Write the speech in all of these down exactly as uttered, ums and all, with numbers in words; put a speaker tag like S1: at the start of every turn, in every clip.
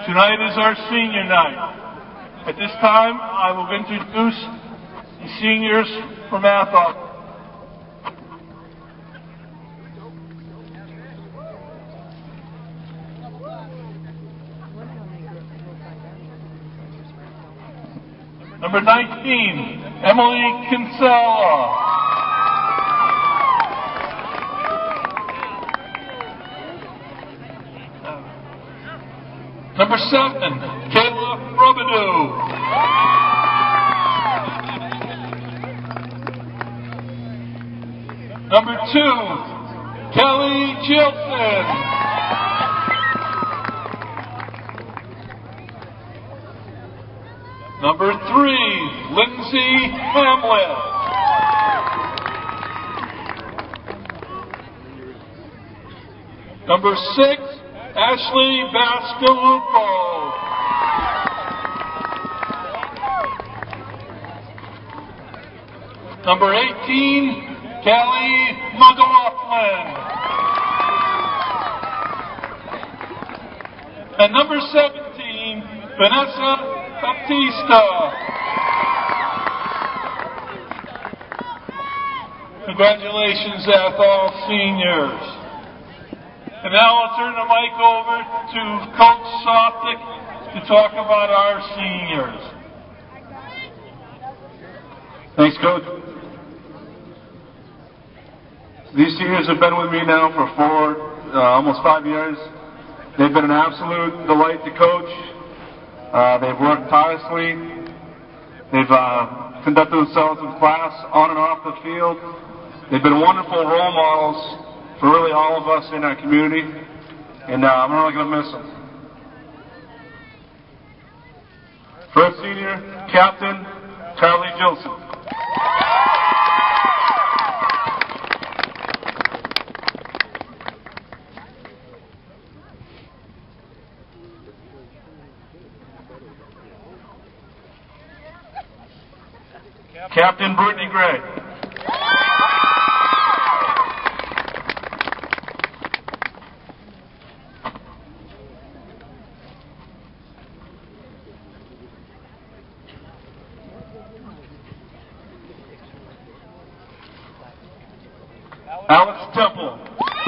S1: Tonight is our senior night. At this time, I will introduce the seniors from Athol. Number nineteen, Emily Kinsella. Number seven, Kayla Robidoux. Number two, Kelly Chilton. Number three, Lindsay Hamlet. Number six, Ashley Bascalupo. Number eighteen, Kelly McLaughlin. And number seventeen, Vanessa Baptista. Congratulations, Athol seniors. And now I'll turn the mic over to Coach Soptic to talk about our seniors.
S2: Thanks, Coach. These seniors have been with me now for four, uh, almost five years. They've been an absolute delight to coach. Uh, they've worked tirelessly. They've uh, conducted themselves in class on and off the field. They've been wonderful role models for really all of us in our community, and uh, I'm really going to miss them. First senior, Captain Charlie Gilson. Captain Brittany Gray. Alex Temple.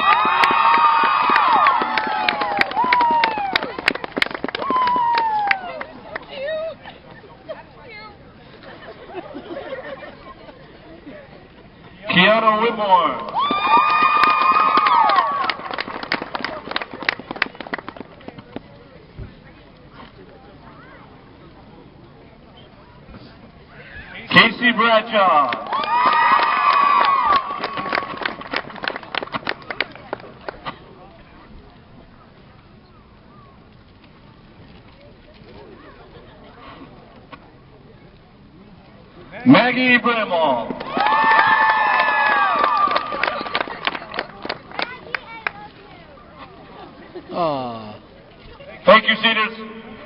S2: Kiana Whitmore. Casey Bradshaw. Maggie Bramall.
S3: Aww.
S2: Thank you, seniors.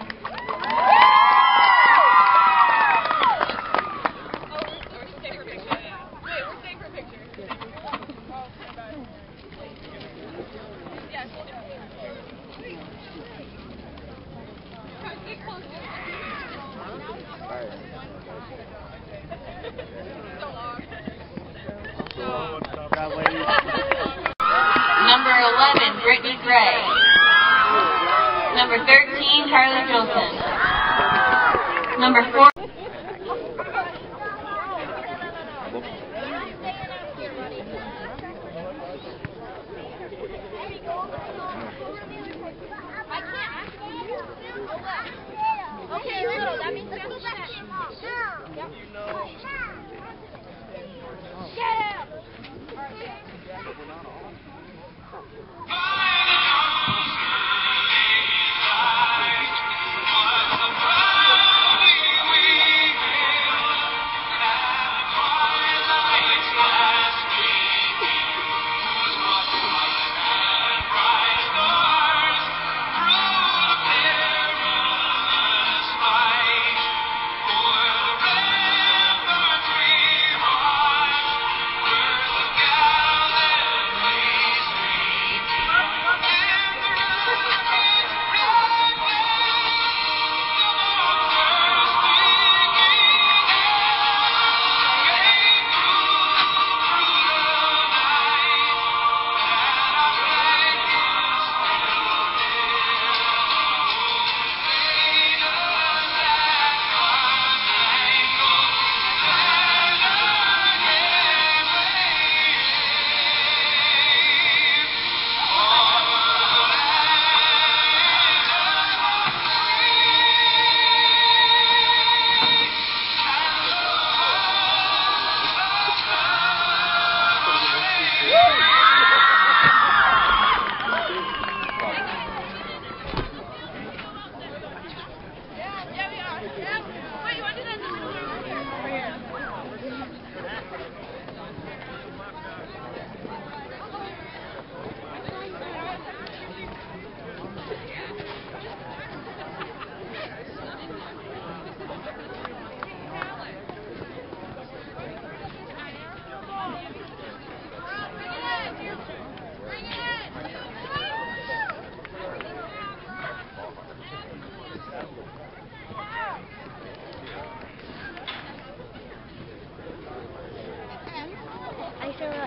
S4: Number eleven, Brittany Gray. Number thirteen, Carly Jolson. Number four.
S5: Okay, no, that means go back. Yeah.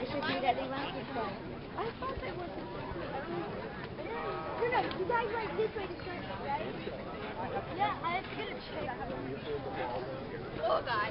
S5: I should be that last one. I thought that was. No, no, you guys right this way to start, right? Yeah, I have to get a chair. Oh, God.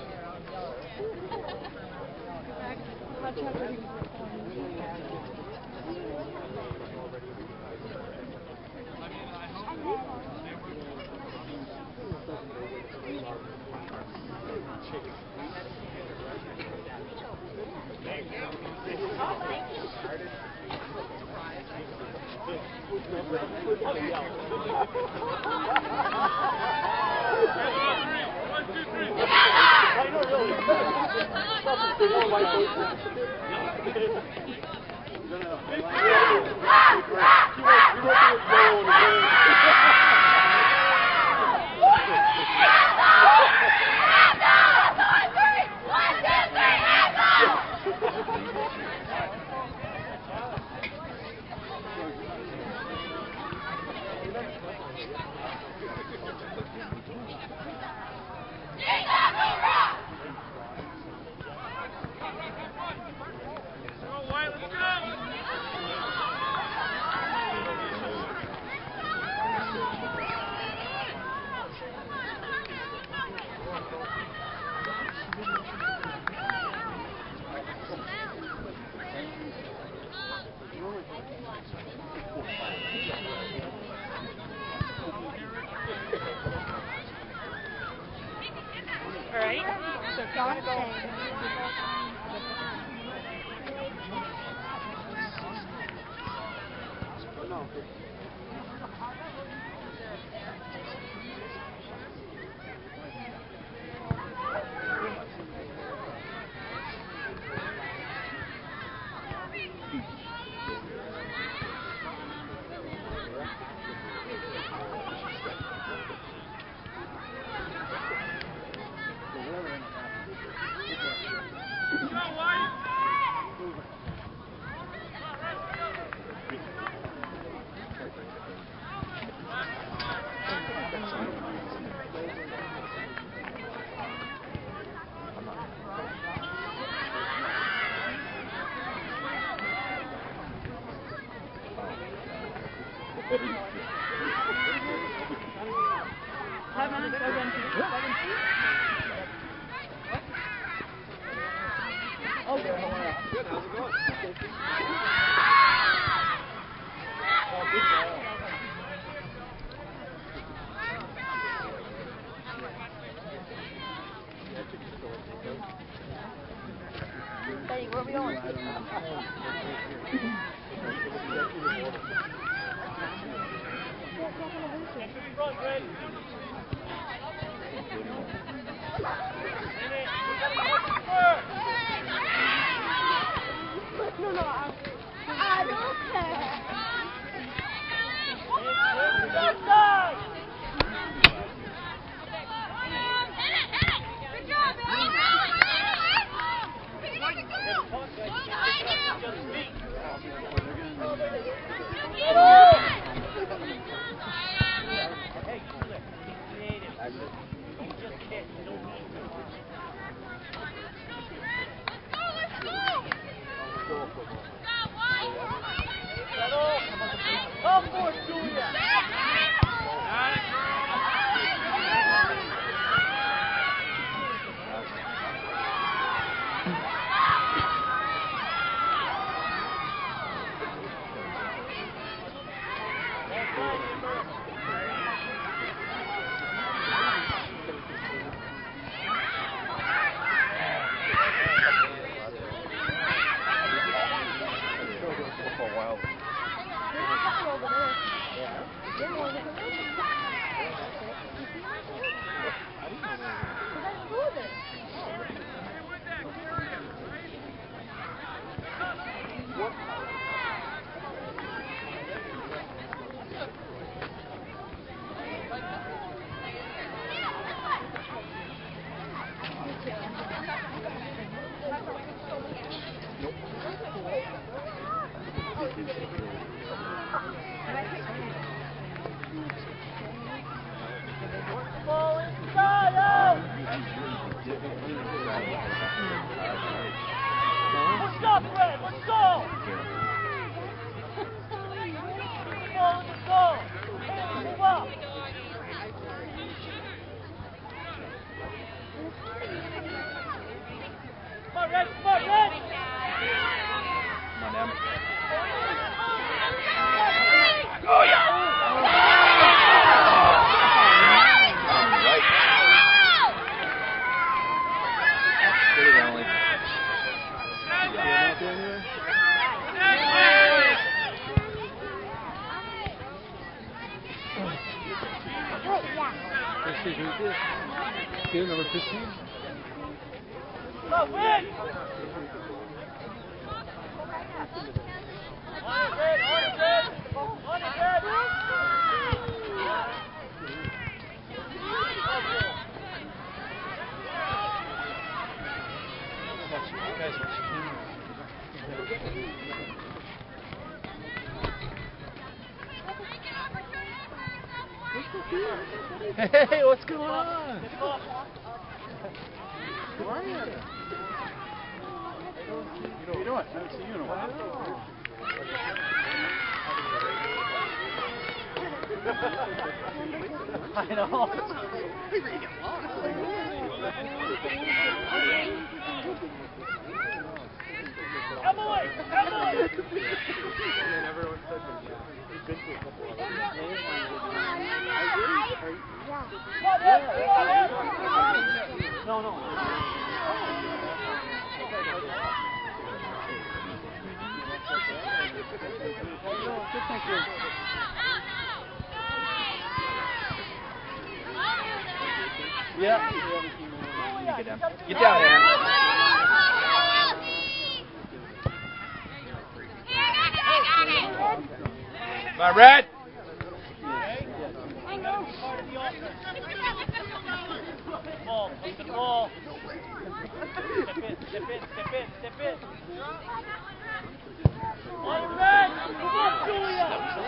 S5: Hey, where are we going? No, no, I, I don't care. Good job, man.
S3: See who's this? See number fifteen?
S5: Go, win!
S3: Hey, what's going on?
S6: Ryan. How you doing? I haven't seen you in a while. I know. We really get lost.
S5: Emily! Emily!
S6: And then everyone said that he's been to a couple of them. No, no. Good, thank you. Yeah. Get down. Get down, Aaron.
S3: Come on, Red!
S5: Ball, take the ball. Step in, step in, step in, step in. On your red! Come on, Julia!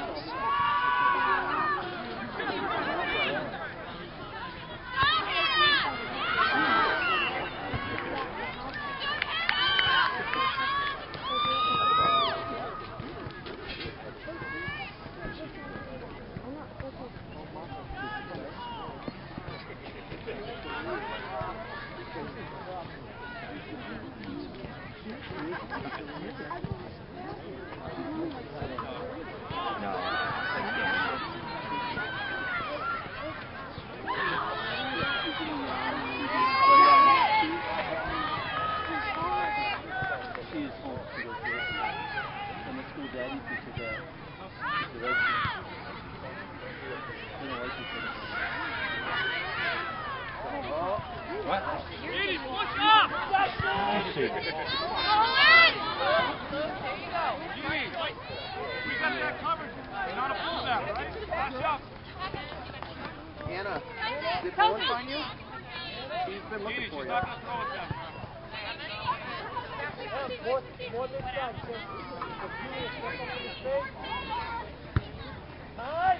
S3: What?
S6: Anna, did Owen find you? He's been looking for you.
S5: More, more than done. If you step up in his face. Time.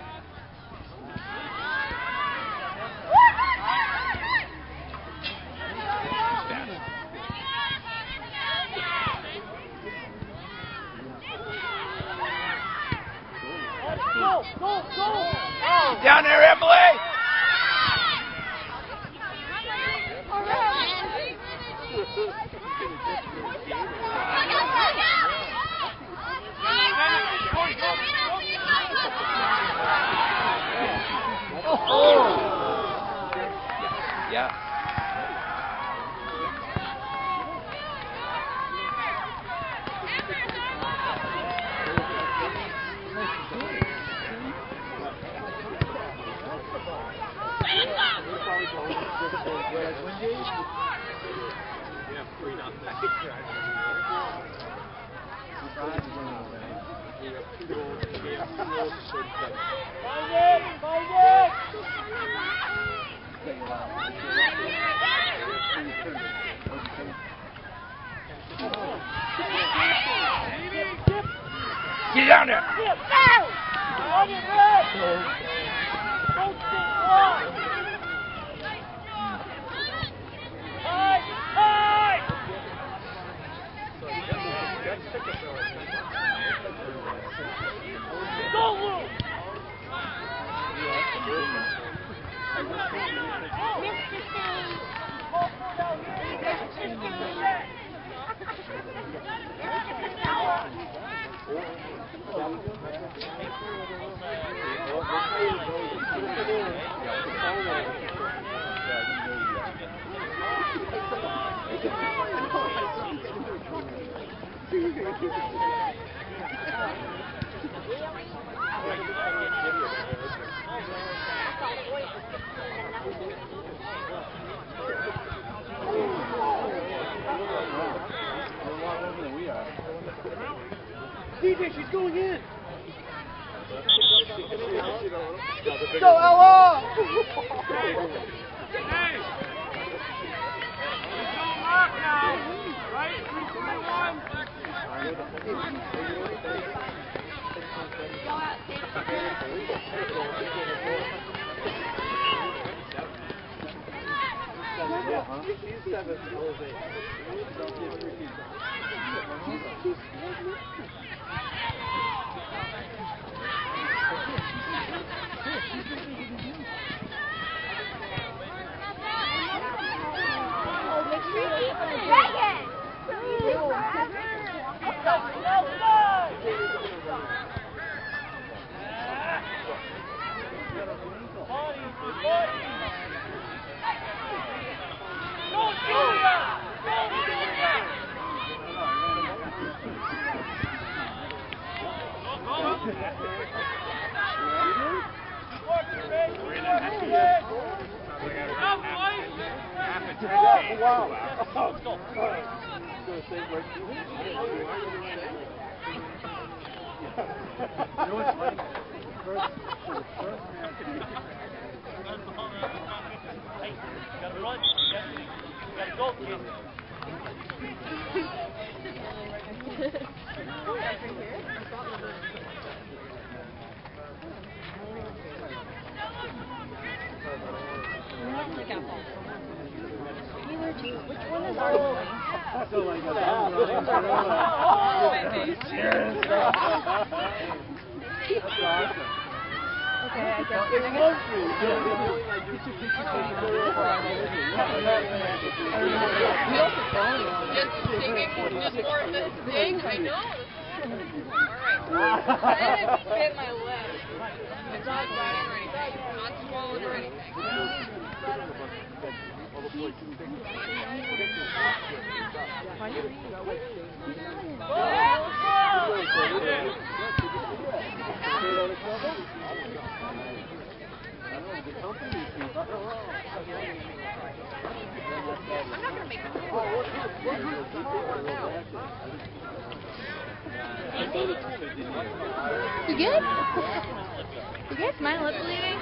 S5: Go, go, go!
S3: Down there, Emily! Oh! Yeah.
S5: Find it! Find it!
S3: Get down there!
S5: On your red! Don't sit long! Time! Time! Go, Lou!
S6: going in. Go, Ella!
S1: Hey! Don't mark now! Right? three, two, one.
S6: Wow.
S5: Which one is our one? Okay, I guess
S6: It must be.
S7: Just singing for just for the thing, I know. Alright. I didn't hit my lip. It's not dying or anything. It's not swollen or anything. I'm not gonna make it.
S5: You good? You good? Is my lip bleeding?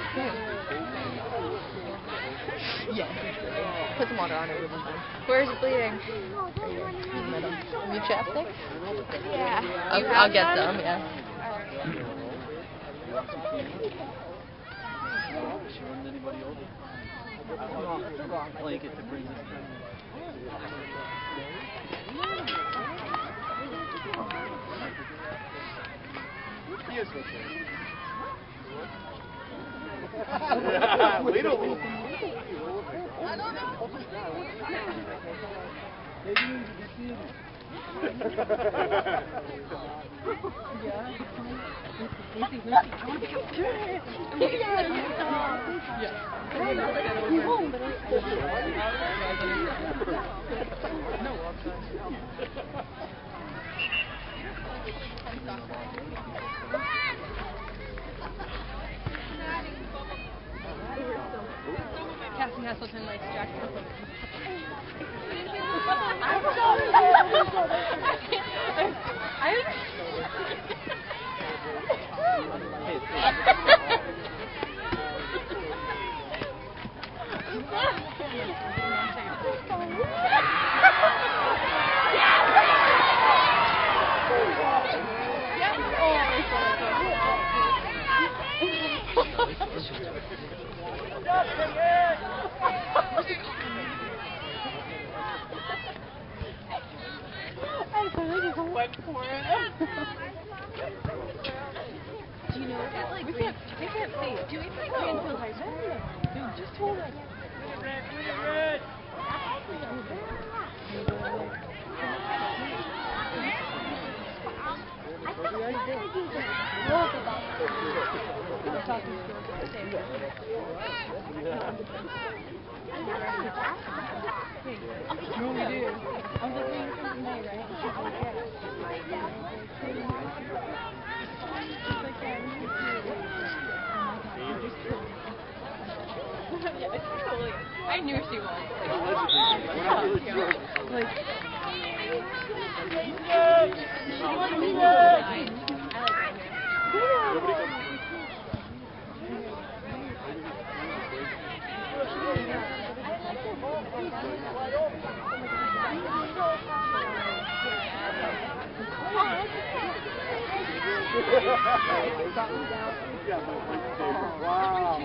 S5: Yes. Put some water on it. Where's it bleeding? In the middle. Your chapstick? Yeah. I'll, I'll get some, yeah.
S6: Blanket to bring this He is okay. Wait a little. I don't know. Maybe you need to see it.
S7: Cassie Hasselton likes Jack Nicholson.
S5: I'm sorry. Went for it. Do you know that, like, we can't, we can't see. Do we play Greenfield High School? Dude, just told us. Red, red, red.
S7: Truly do. I was like, hey, you're from May, right? And she's like, yeah. She's like, yeah, we used to. Yeah, it's totally. I knew she was. Like, she wanted me to.
S6: Wow.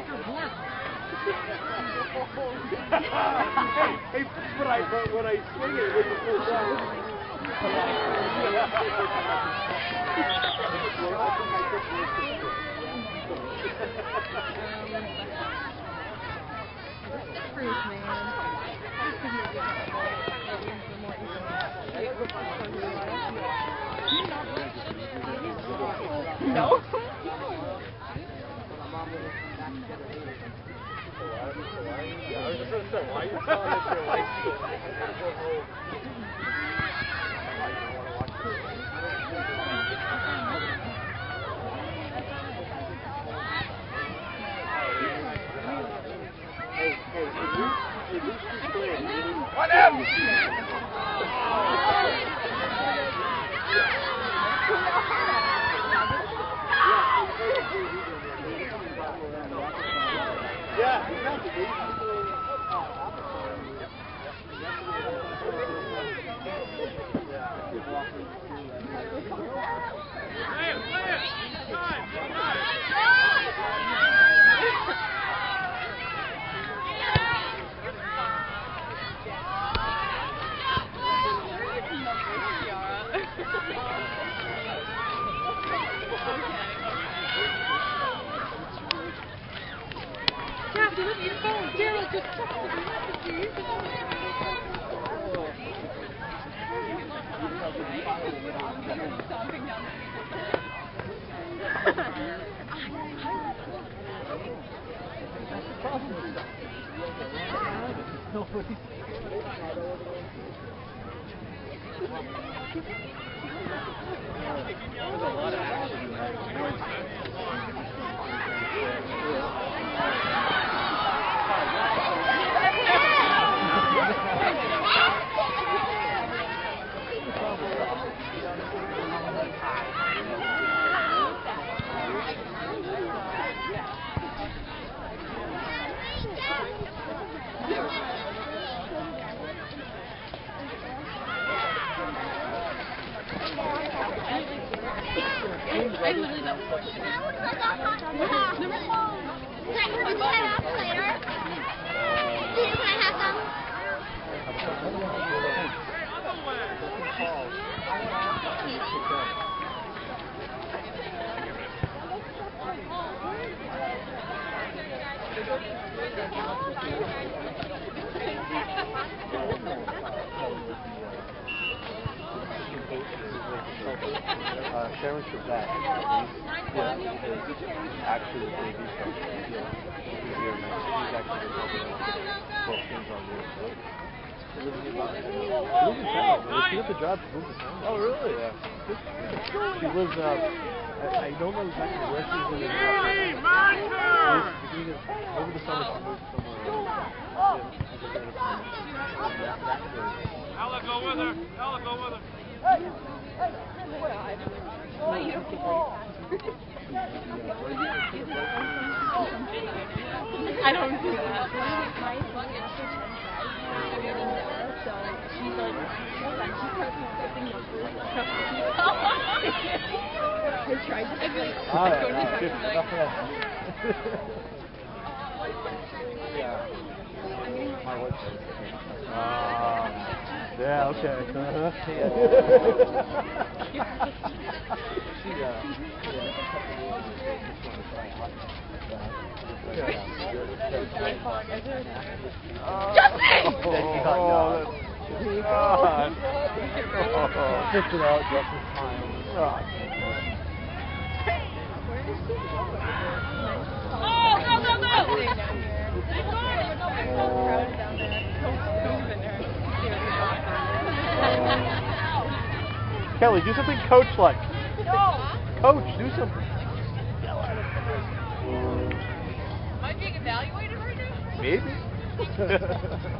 S6: Hey, when I when I swing it with the full down.
S5: No.
S6: I was just going to say, why are you telling us your life story? Hey, hey, at least, at least you played. What else? Yeah, exactly.
S7: Kathy, look at your phone. Daryl just texted me messages. I literally know.
S6: Uh, Sharon's for that. Yeah, actually, the baby coach. He's here. He's actually both things on you. She lives in town. She got the job. She moved to town. Oh, really? Yeah. She lives. Uh, I, I don't know exactly where she's living. Hey, Martha! Over the summer, she moved somewhere.
S1: Ella, go with her. Ella, go with her.
S5: I don't do that. So she's like, she starts accepting numbers. I tried to like,
S6: Ah,
S5: go to
S6: yeah,
S5: text, like,
S6: yeah. My wife says. Ah, yeah, okay. She, uh, Fix it out just in time.
S7: Oh, go, go, go!
S6: Kelly, do something coach-like. Coach, do something.
S7: Am I being evaluated right now?
S6: Maybe.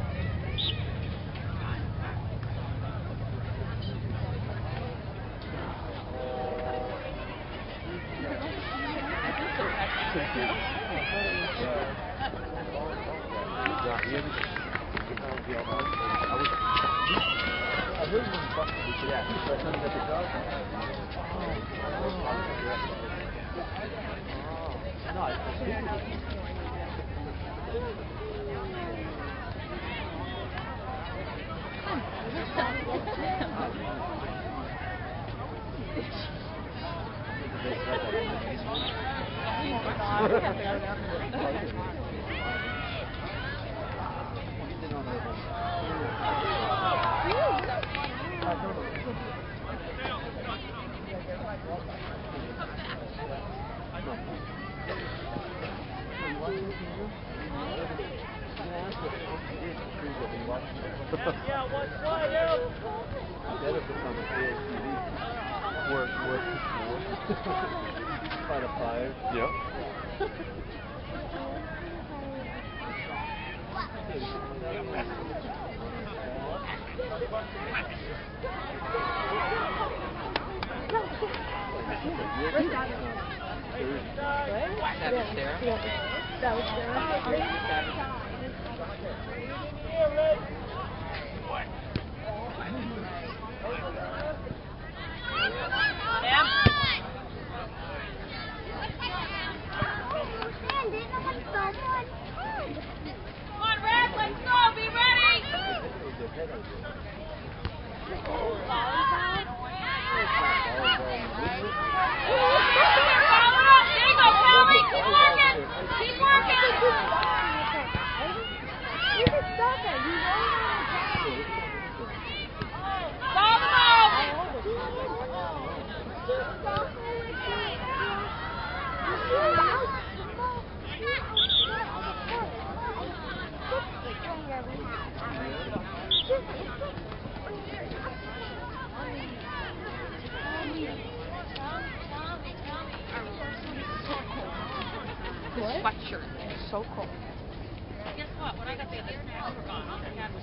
S5: Sweatshirt. It's so cold.
S7: Guess what? When I got the other snacks were gone. All I had was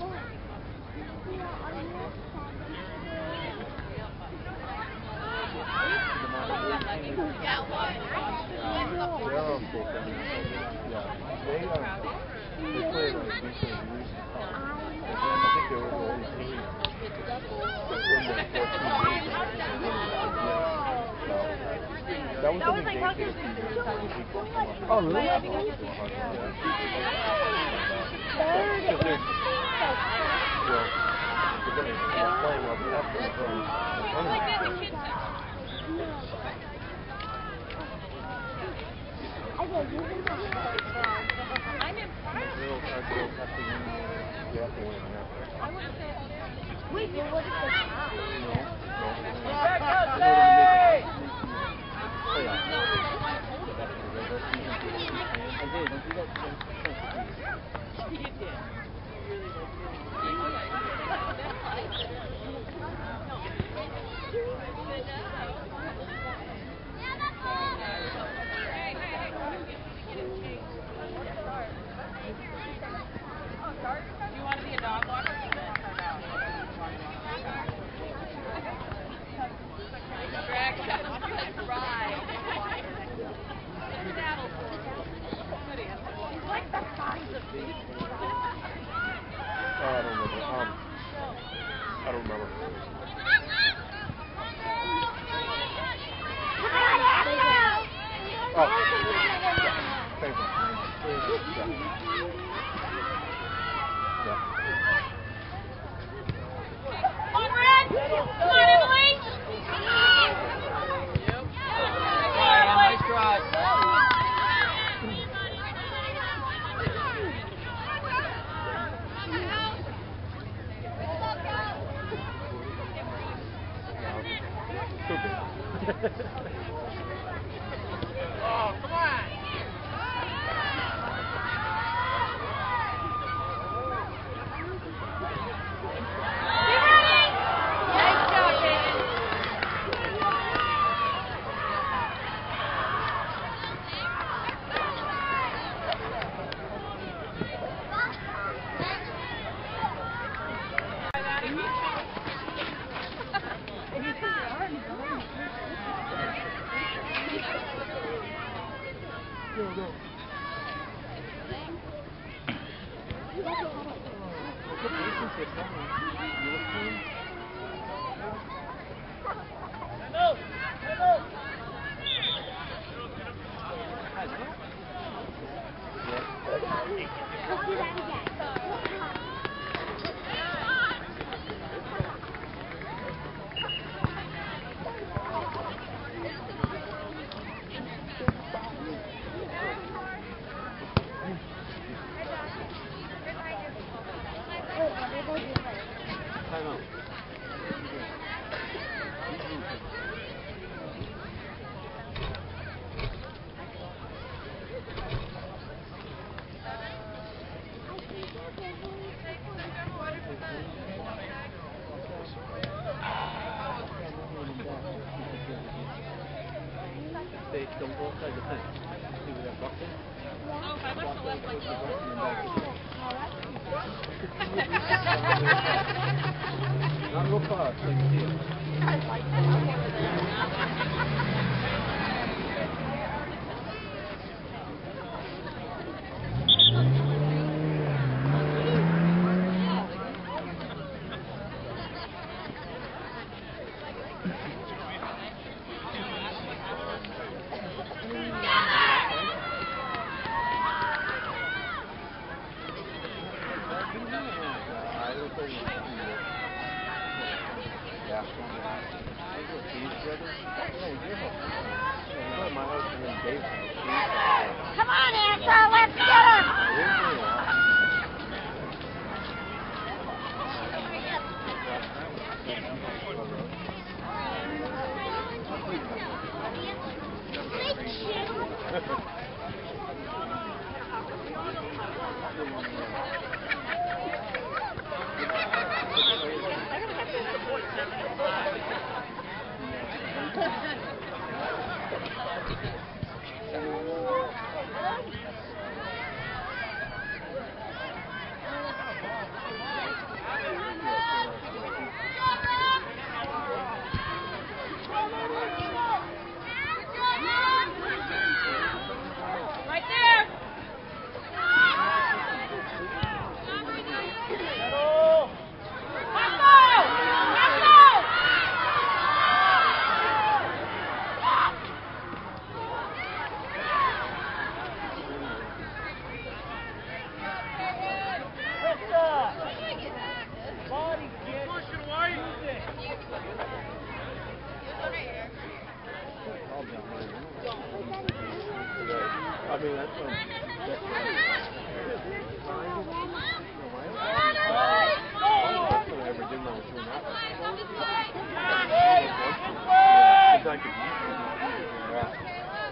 S7: yeah, what?
S6: They're all sick. I mean, yeah. They are. They play like decent music. I think they were the only team that won the fourteen games. That was something they did. Oh, really? Yeah. Because they're, well, they're going to be playing up after the tournament.
S7: I'm impressed.
S6: Little card girls have to win. You have to win. Yeah.
S7: I wouldn't say
S8: Wait, but what is the time?
S6: No, no.
S3: Back up, Jay!
S6: Oh, yeah. I did. Don't do that.
S7: you did. Do you want to be a dog walker? Drag that ride. He's like the size of me.
S6: Oh, I don't remember. Um, I don't remember. Oh. Yeah. Thank you. Yeah. Yeah.
S7: Come on, Red! Come on, Emily! Yep. Nice drive. Oh, come on! Be ready! Nice job, Jaden.
S6: They don't go outside the fence. See where that box is?
S7: Oh, if I went to left, like,
S6: not real far, so you can see it.
S8: Come on, Ansel, let's get him!
S7: right there.
S6: I mean, that's what I ever did when I was doing that. It's like a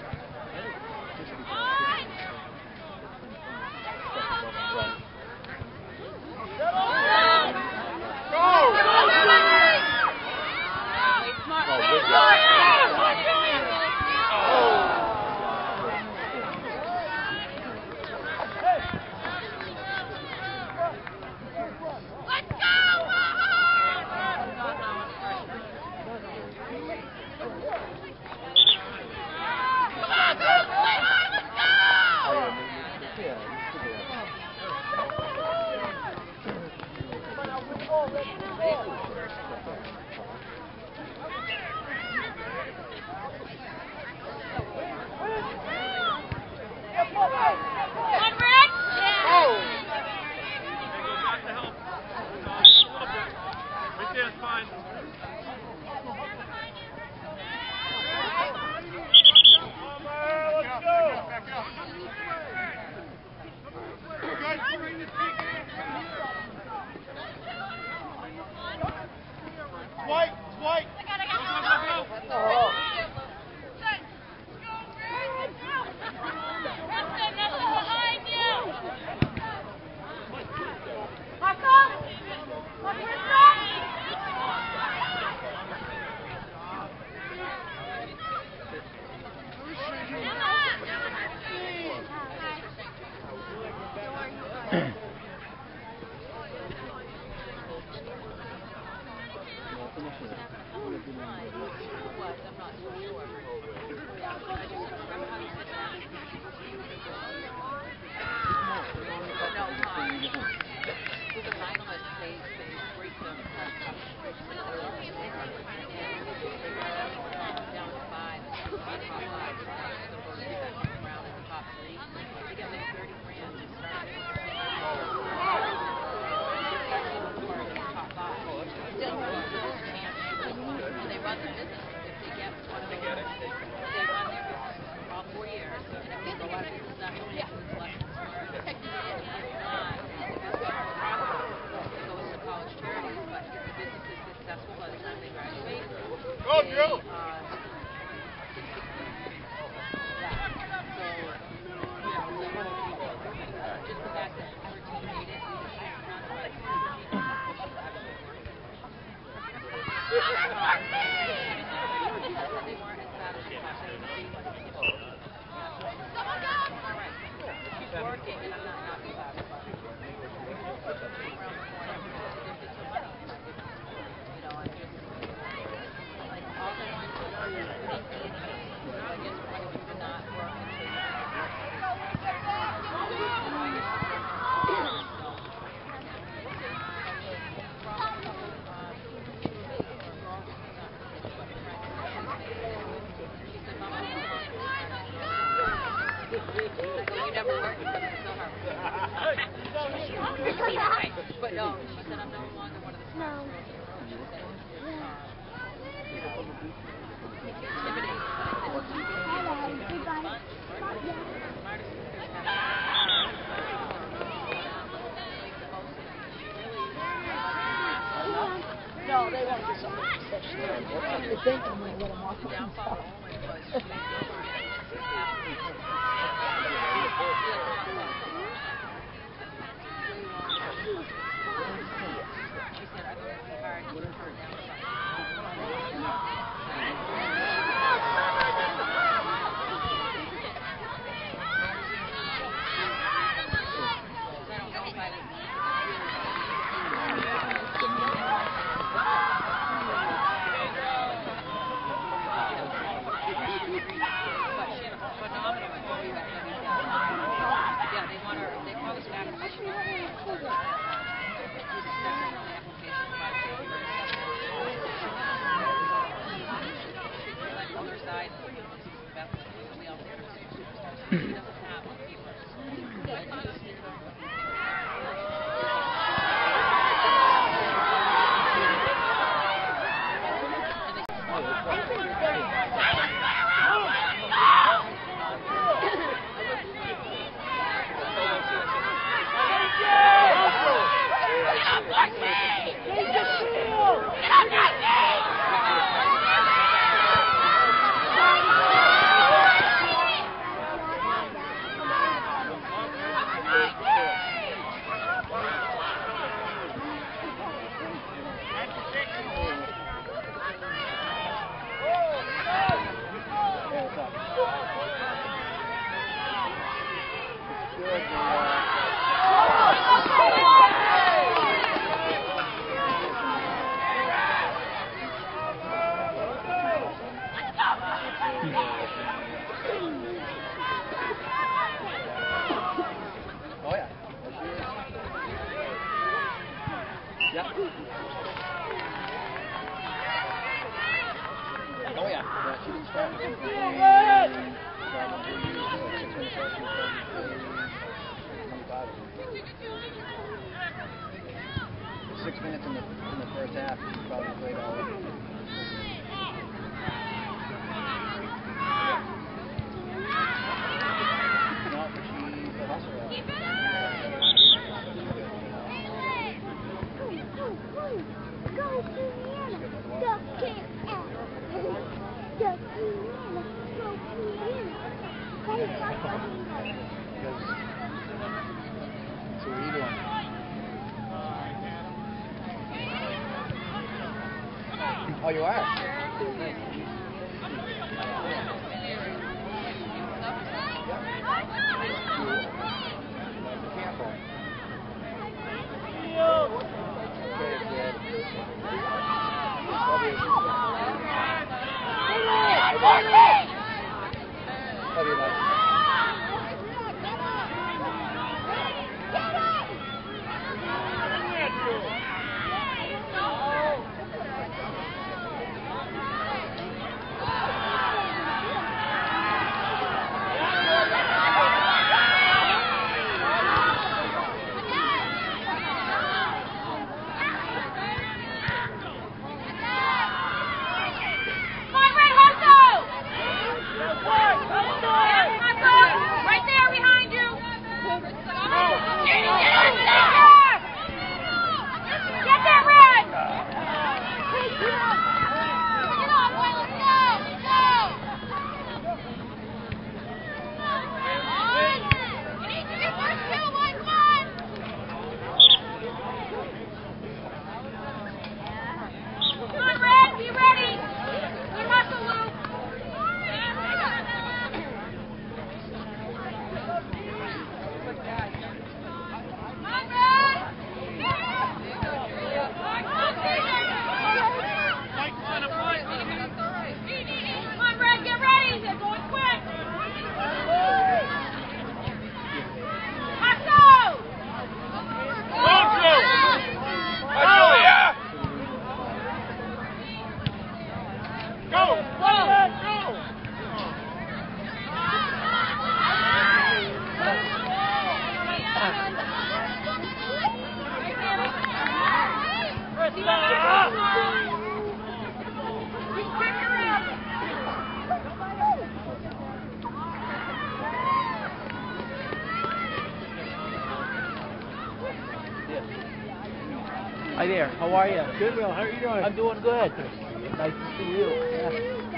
S1: White, white.
S7: I'm not so sure. I just remember how you said that. But no, she said I'm no longer one of the stars. She said, you know, intimidating.
S8: No, they won't do something exceptional. They think I'm going to let them walk around.
S6: Six minutes in the in the first half, you probably played all of it. No, she's a hustler.
S8: Go, Indiana! Go, Indiana! Go, Indiana! Go, Indiana!
S6: So what are you doing? Oh, you are? Nice. Careful. Okay, kid. Love you. Love you, bud.
S9: Hi there. How are you?
S6: Good, Will. How are you doing?
S9: I'm doing good. Nice to see you. Yeah.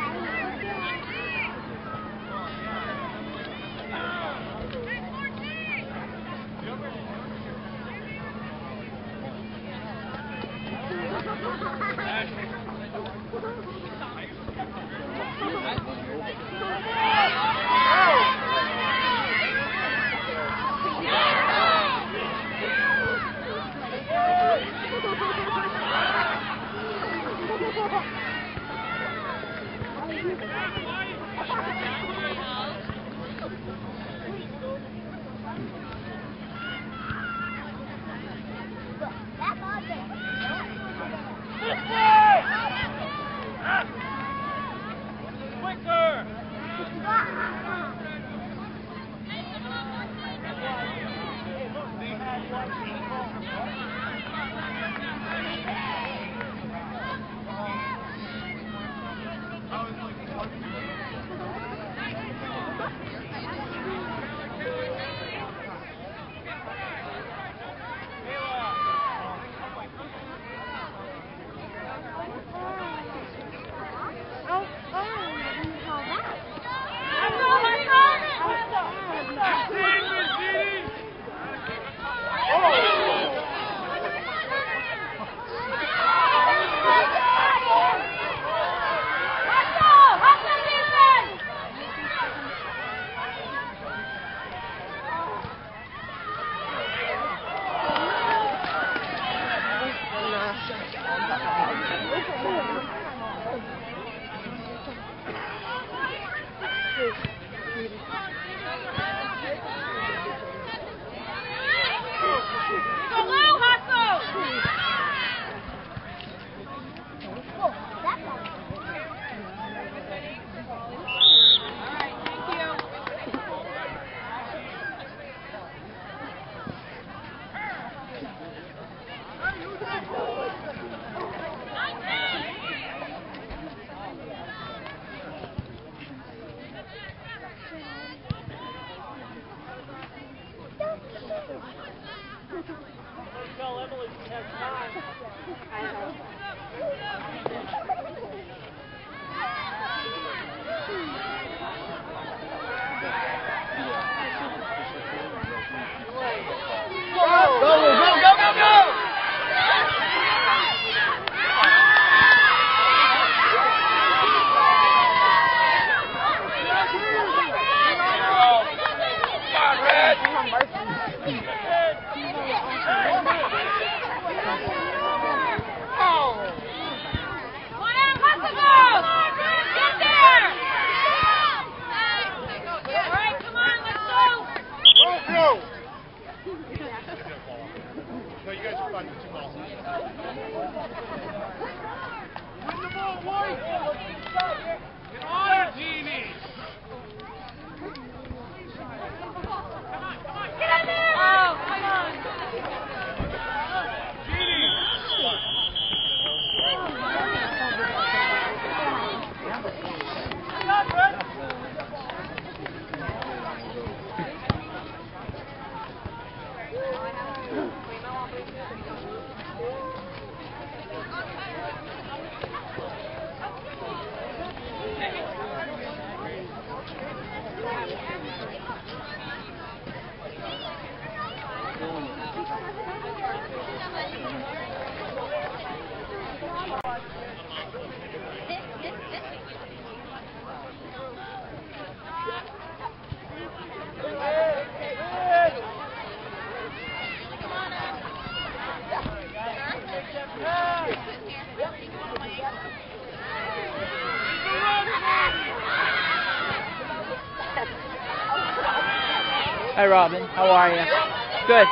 S9: Hi, Robin. How are you? Good.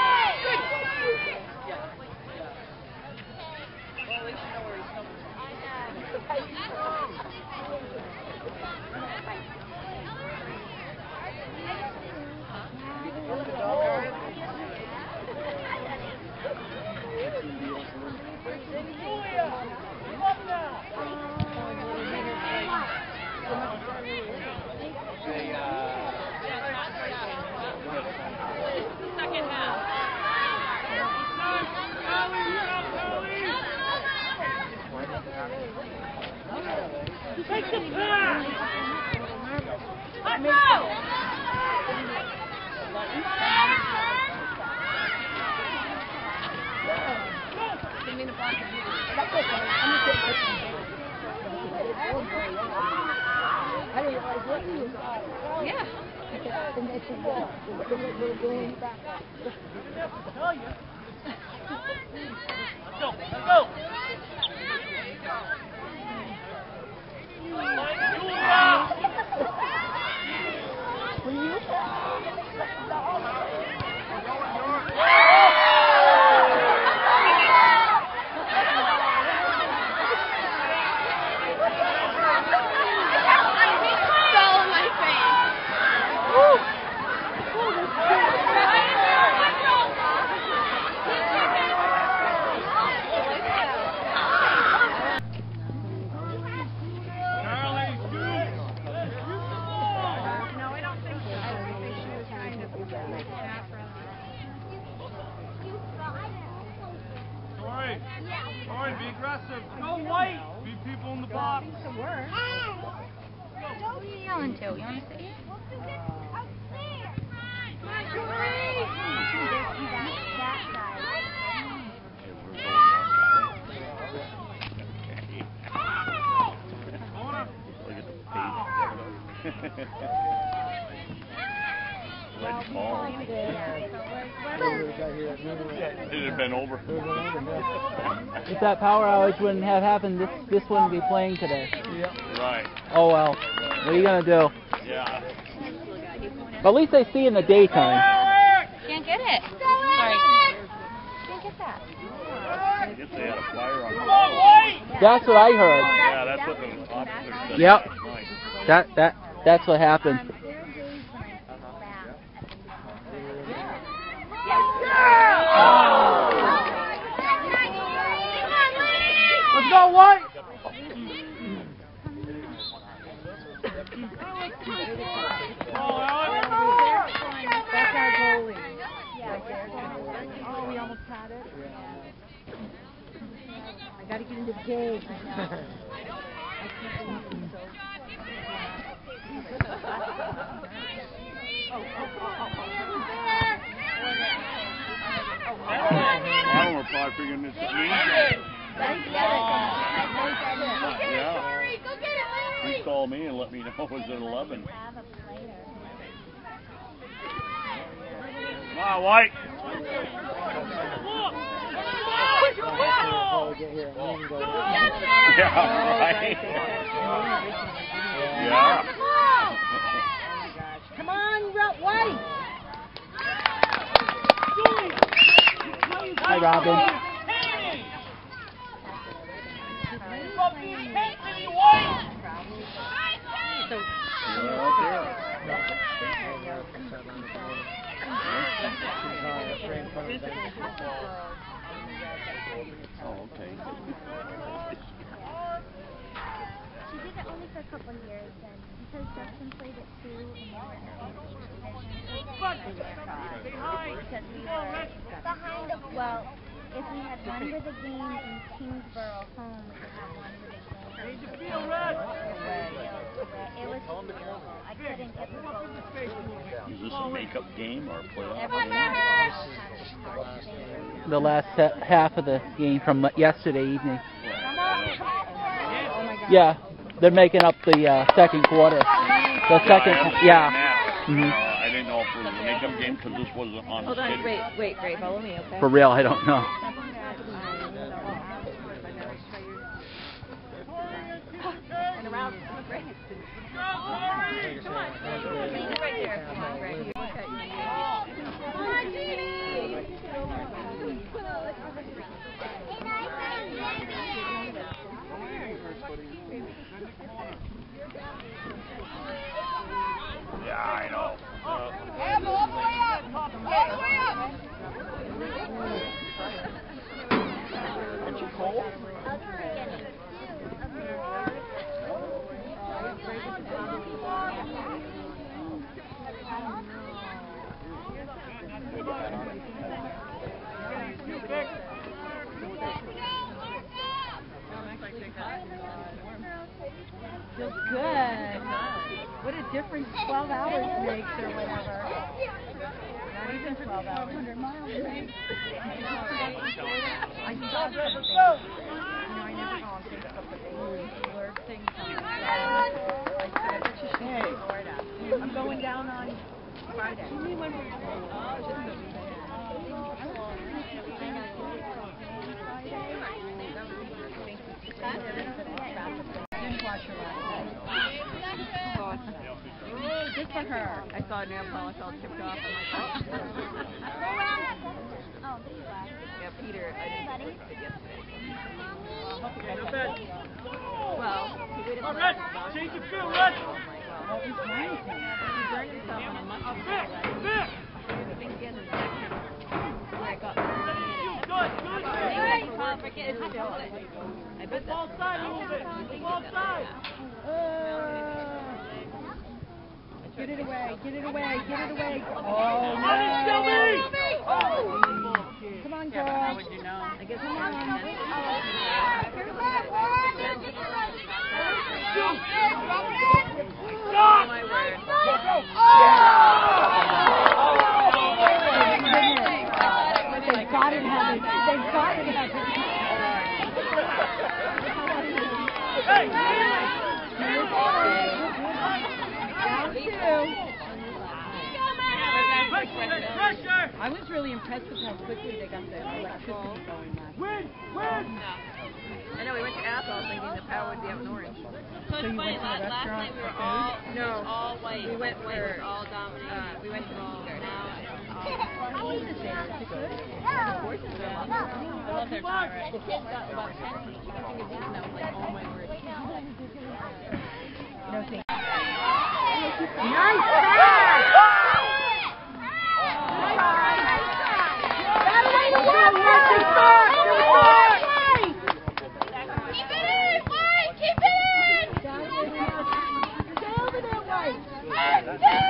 S7: Second half.
S9: Let's go. Let's go.
S1: Alright, be aggressive. Go white. Beat people in the box.
S10: What are you yelling to? You want to see?
S6: Red ball. It had been over.
S9: If that power outage wouldn't have happened, this this wouldn't be playing today.
S6: Right.
S9: Oh well. What are you gonna do?
S6: Yeah.
S9: But at least they see in the daytime.
S10: Can't get it. Sorry. Can't get that.
S6: I guess they had a fire on the wall.
S9: That's what I heard.
S6: Yeah, that's what the officer said.
S9: Yep.
S6: last night.
S9: That that that's what happened. Let's go, White!
S8: That's our goalie. Oh, we almost had it. I gotta get into the cage. I can't believe it.
S6: I don't know, probably figuring this is me. Yeah. He called me and let me know it was at eleven. Come on, White. Yeah, right. Yeah.
S8: Come on, White!
S9: Hi, Robin.
S6: Oh, okay.
S10: She did it only for a couple of years, and because Justin played it too, and we were in the division, because we were behind of, well, if we had one with a game in Kingsborough home, we could have one with a game. It was horrible. I couldn't get the goal.
S6: Is this a makeup game or a playoff?
S9: The last se- half of the game from yesterday evening. Yeah, they're making up the uh, second quarter. The second, yeah. Mm-hmm.
S6: Uh, I didn't know if it was a makeup game because this wasn't on the
S5: Hold on,
S6: schedule.
S5: wait, wait, Gray, follow me, okay?
S9: For real, I don't know.
S5: And around, Gray. Come on, right there. Come on, Gray. Look at
S6: Yeah, I know. Aren't you cold?
S8: Feels good. What a difference twelve hours makes or whatever. Not even twelve hours. twelve hundred miles makes. I saw something. You know, I never go on Facebook, but they blurred things on it. I said, I bet you should go Florida. I'm going down on Friday. You mean when we oh, just so didn't watch her last night. Just for her. I saw a nail polish all chipped off. I'm like, oh.
S10: Oh, there you are.
S8: Yeah, Peter, I didn't
S10: Buddy.
S8: it yesterday.
S10: Well,
S8: Well, he waited
S1: All right, change the field, Red.
S8: Well, he's trying to. He burned himself on a muscle. He's been getting infection. Where I got
S1: Good, good, good.
S8: I bet
S1: Ball side, move it. Ball side.
S8: Get it away, get it away, get it away. Oh, no. Come on, girl. How would you know? I guess come on. Oh, my word. They got it, have it. They got it, have it.
S1: Hey!
S8: I was really impressed with how quickly they got the electricity going last
S1: Win! Win!
S7: I know, we went to Athol thinking the power would be up in Orange. So,
S8: So
S7: it's
S8: you
S7: funny,
S8: went to
S7: last,
S8: the
S7: last
S8: restaurant
S7: night we
S8: for
S7: were
S8: food?
S7: all,
S8: No.
S7: it was all white.
S8: We went
S7: white
S8: for-
S7: was all dominated.
S8: uh,
S7: we went to the Easter. Now it's all...
S8: How is it there? Is it good?
S7: The horses are awesome. I love their power. The kids got about ten each. I think it's eating. I was like, oh my word.
S8: No, thank you.
S3: Nice pass! That way to work, working back! Keep it in, White! Keep it in! Stay over there, White! Let's go!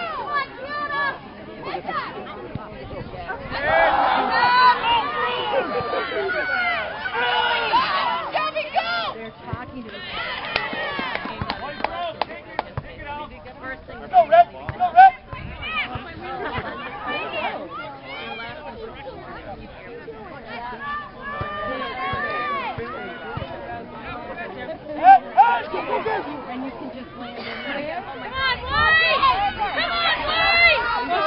S8: They're talking to each
S1: Go, Red! Go, Red!
S8: and you can just land in there.
S3: Come on, White! Come on, White!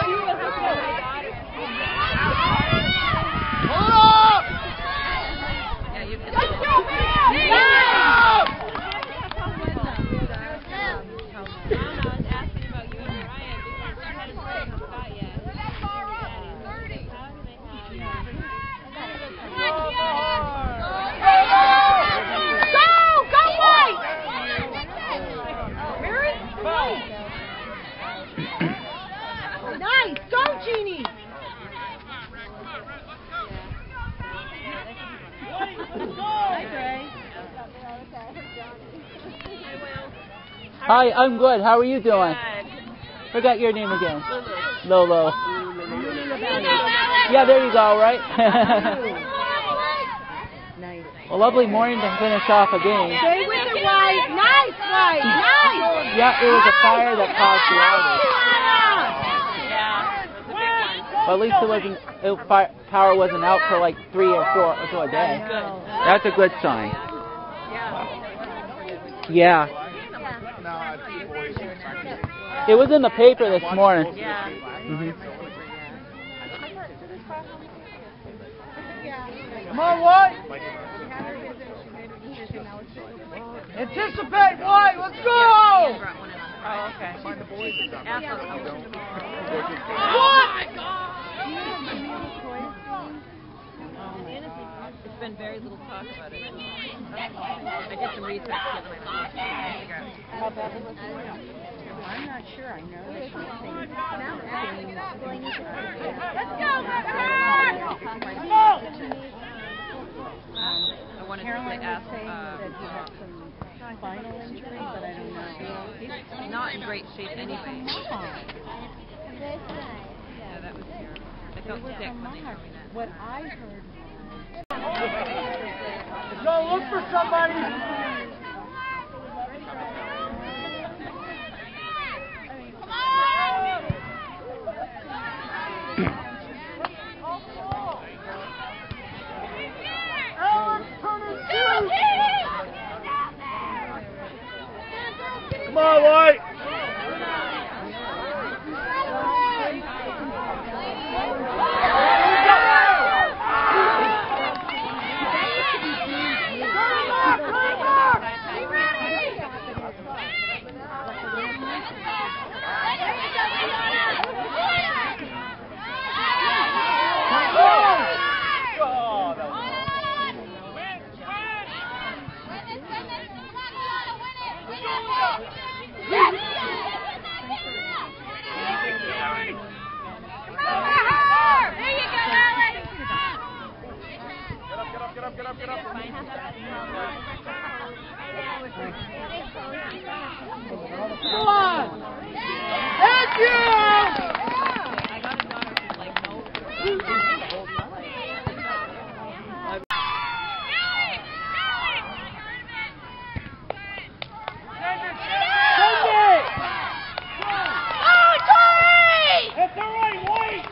S3: Hold up! Let's go, man! Go!
S8: Nice! Go, Jeannie! Hi, Gray.
S9: Hi, I'm good. How are you doing? Forgot your name again. Lolo. Yeah, there you go, right?
S8: Nice.
S9: Well, lovely morning to finish off a game.
S3: Stay with it, White. Nice, White. Nice.
S9: Yeah, it was a fire that caused the outage. But at least it wasn't, it, fire, power wasn't out for like three or four or so a day. That's a good sign. Yeah. It was in the paper this morning. Mm-hmm.
S1: Come on, White! Anticipate, White! Let's go!
S7: Oh, okay. It's been very little talk about it. I did some research the other night.
S8: How bad was it? I'm not sure. I know that she's saying
S3: Let's go,
S8: um,
S7: I wanted
S8: Caroline
S7: to
S8: was
S7: ask,
S8: saying
S7: uh,
S8: that he had some spinal injury, but I don't know.
S7: He's not in great shape anyway.
S10: This side.
S7: Yeah, that was terrible. I felt sick when they told me that.
S8: What I heard
S1: Go, look for somebody! Come on, White!
S3: Go on! Thank you!
S5: I got a daughter who's like, no.
S3: That's all right, White!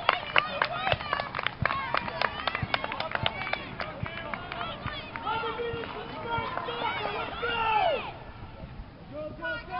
S3: Let's go! Go, go, go!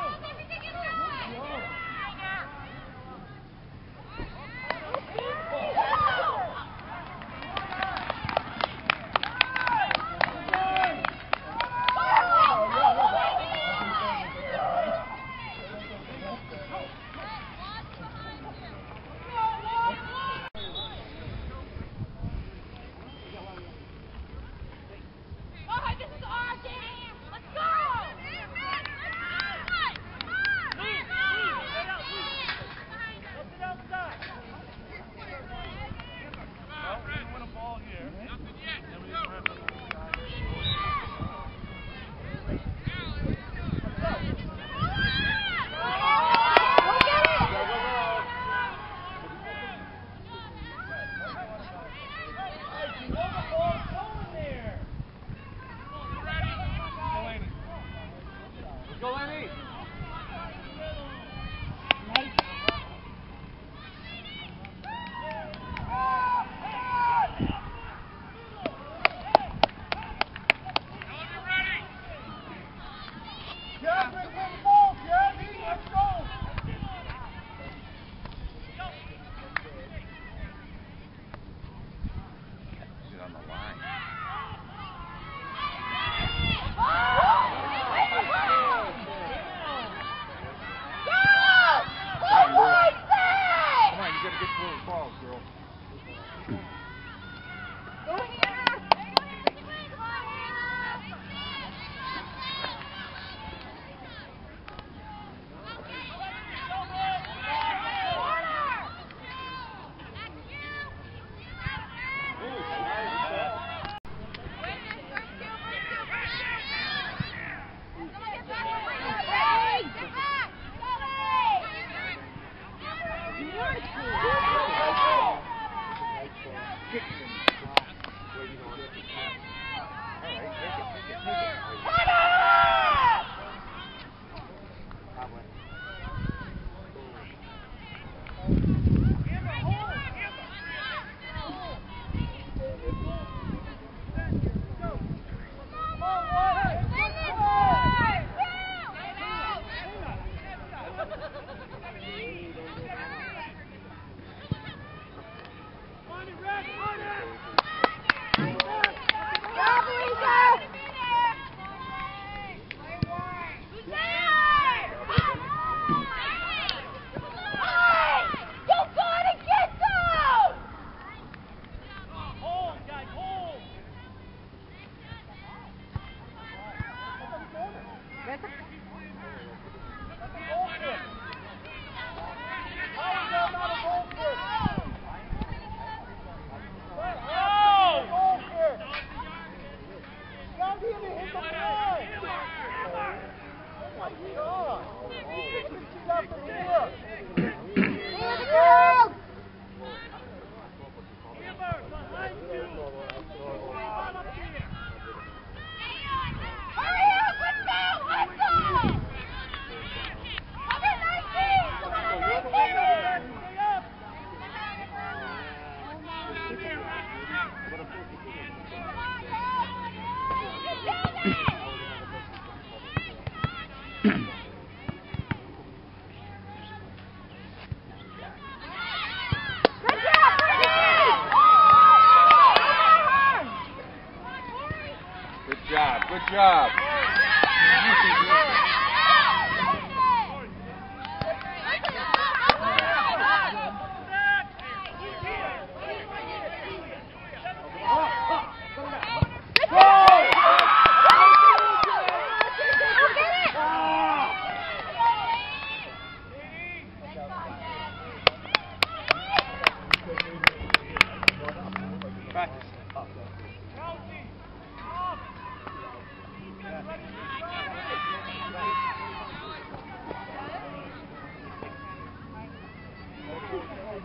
S6: Good job.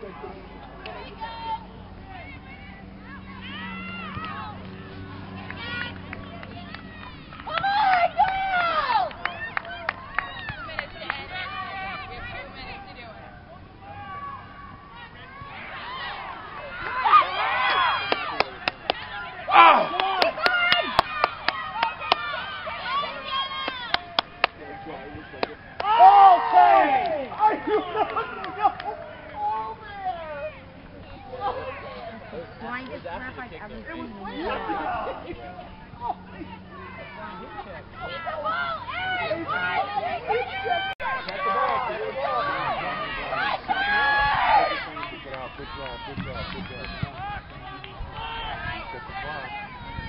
S6: Good job, good job, good job. Set the block.